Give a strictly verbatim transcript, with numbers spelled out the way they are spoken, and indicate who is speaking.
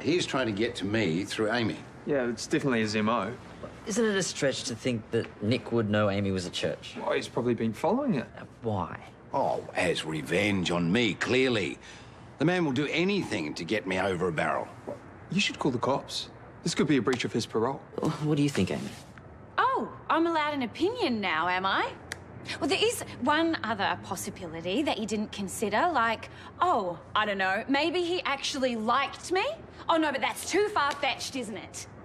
Speaker 1: he's trying to get to me through Amy.
Speaker 2: Yeah, it's definitely his M O.
Speaker 3: Isn't it a stretch to think that Nick would know Amy was at church?
Speaker 2: Well, he's probably been following it.
Speaker 3: Uh, why?
Speaker 1: Oh, as revenge on me, clearly. The man will do anything to get me over a barrel.
Speaker 2: You should call the cops. This could be a breach of his parole.
Speaker 3: What do you think, Amy?
Speaker 4: Oh, I'm allowed an opinion now, am I? Well, there is one other possibility that you didn't consider, like, oh, I don't know, maybe he actually liked me? Oh, no, but that's too far-fetched, isn't it?